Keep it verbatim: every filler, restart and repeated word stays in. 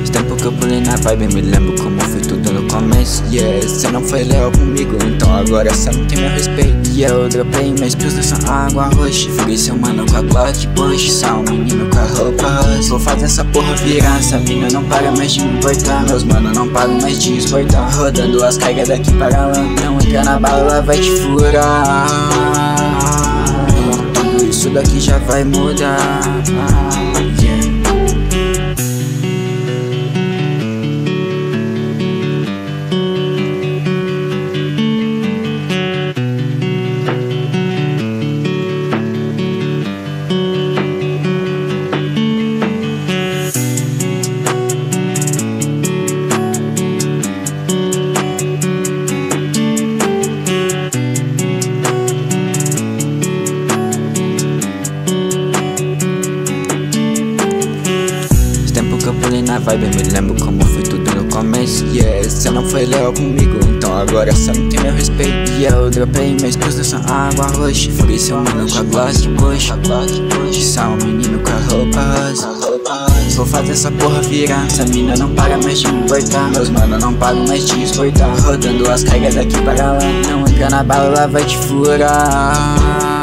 Os tempos que eu pulei na vibe, me lembro como foi tudo no começo. Yeah, cê não foi leal comigo, então agora cê não tem meu respeito. E yeah, eu dropei meus pills nessa água roxa. Fui seu mano com a Glock Bush, só um menino com a roupa rosa. Vou fazer essa porra virar, essa mina não para mais de me importar. Meus mano não param mais de exportar. Rodando as cargas daqui para lá, não entra na bala, ela vai te furar. Tudo isso daqui já vai mudar. Yeah. Eu pulei na vibe, me lembro como foi tudo no começo. Yeah, cê não foi leal comigo, então agora cê não tem meu respeito. Yeah, eu dropei meus pills nessa água roxa. Fui seu mano com a Glock Bush, só um menino com a roupa rosa. Vou fazer essa porra virar, essa mina não para mais de me importar. Meus mano não pagam mais de exportar. Rodando as cargas daqui para lá, não entra na bala, ela vai te furar.